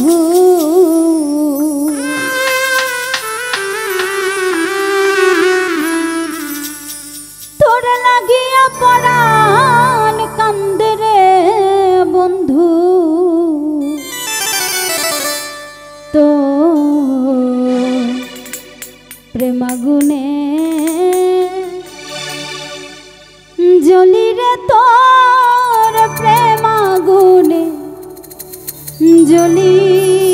বন্ধু তোর লাগিয়া পরাণ কান্দে রে বন্ধু তো প্রেমাগুনে জ্বলি রে তোর প্রেমাগুনে জ্বলি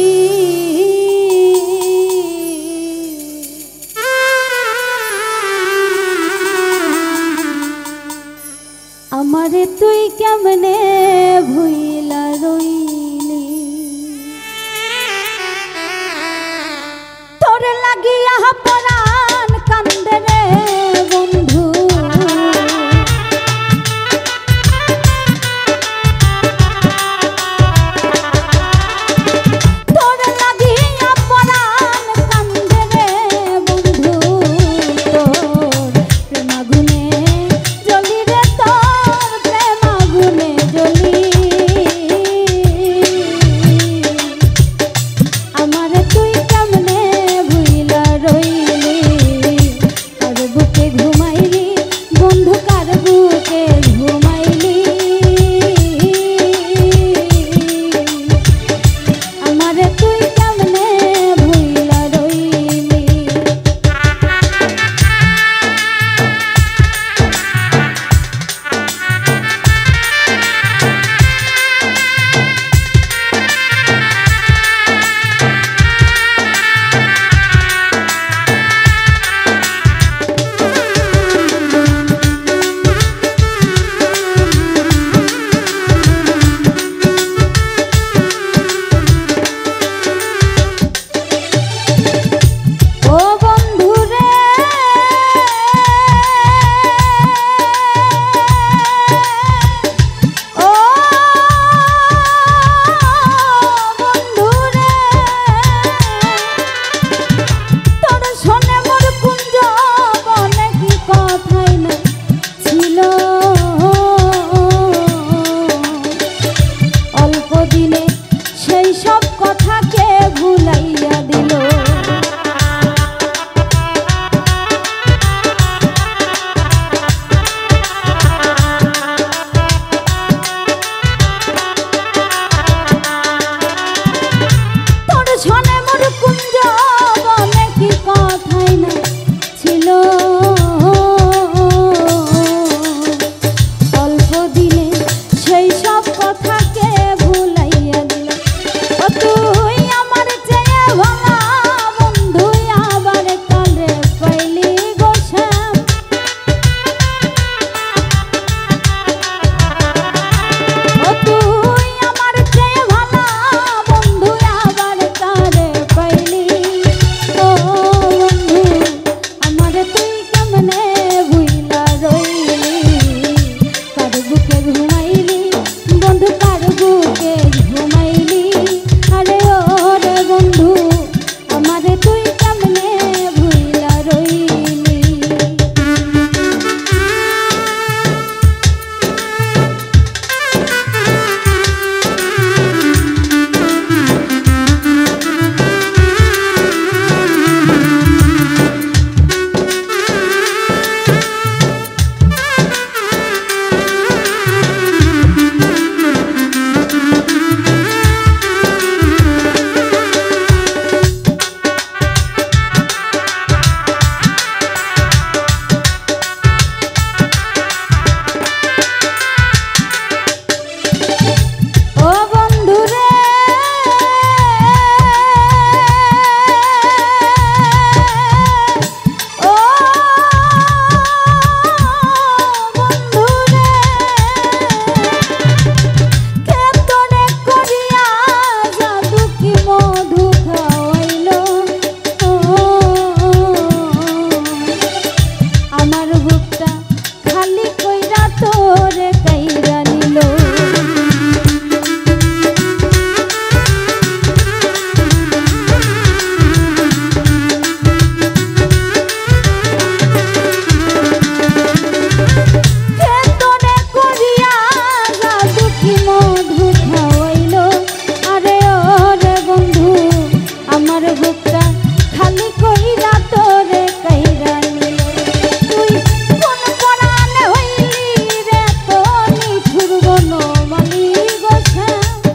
আমার বুকটা খালি কইরা তোরে কইরা নিলে তুই কোন পরাণে হইলি রে তো নিঠুর বনমালী গোছা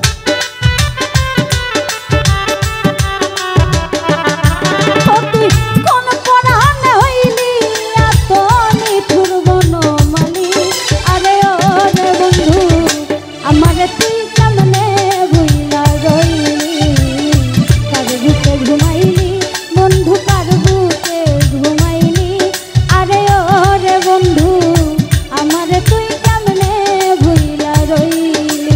ও তুই কোন পরাণে হইলি এত নিঠুর বনমালী আরে ও রে বন্ধু আমারে তুই কেমনে ভুইলা রইলি কার বুকে ঘুমাইলি বন্ধু কার বুকে ঘুমাইলি আরে ও রে বন্ধু আমারে তুই কেমনে ভুইলা রইলি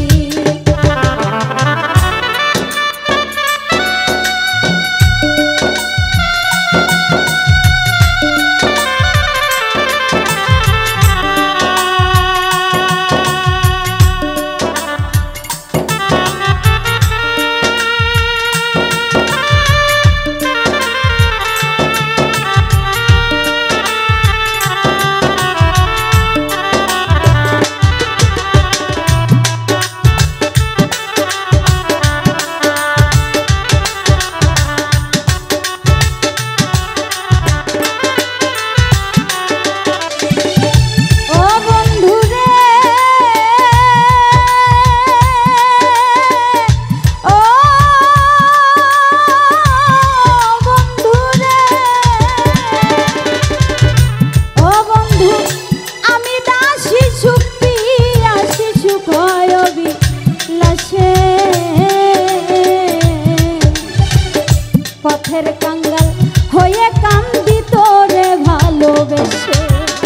পথের কাঙ্গাল হয়ে কান্দি তোরে ভালোবেসে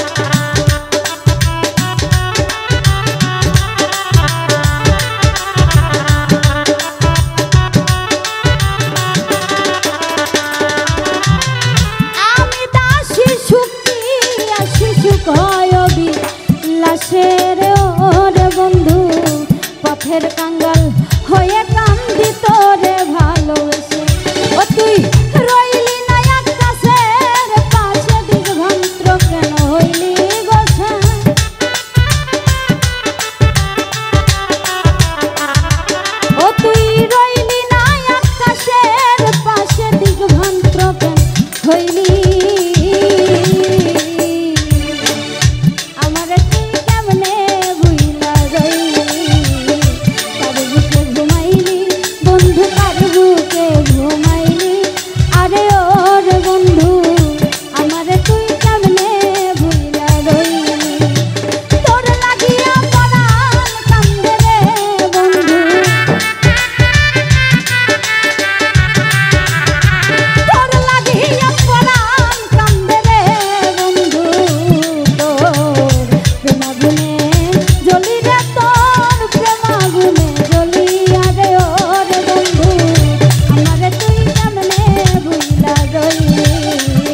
আমি দাসী সুপ্রিয়া শিশু কয়বি লাশের ওরে বন্ধু পথের কাঙ্গাল হয়ে কান্দি তোরে ভালোবেসে ও তুই রইলি না আকাশের পাশে দিগভ্রান্ত কেন হইলি গোছা ও তুই রইলি না আকাশের পাশে দিগভ্রান্ত কেন হইলি আমারে তুই কেমনে ভুইলা রইলি কার বুকে ঘুমাইলি বন্ধু কার বুকে ঘুমাইলি আরে ও রে বন্ধু আমারে তুই কেমনে ভুইলা রইলি তোর লাগিয়া পরাণ কান্দে রে বন্ধু তোর লাগিয়া পরাণ কান্দে রে বন্ধু তোর প্রেমাগুনে জ্বলি রে তোর প্রেমাগুনে জ্বলি আরে ও রে বন্ধু আমারে তুই কেমনে ভুইলা রইলি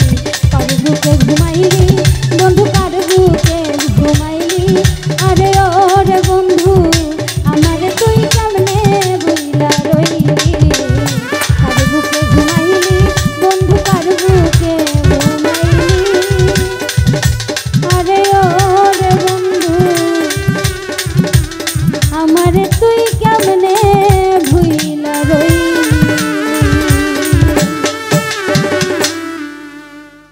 কার বুকে ঘুমাইলি বন্ধু কার বুকে ঘুমাইলি আরে ও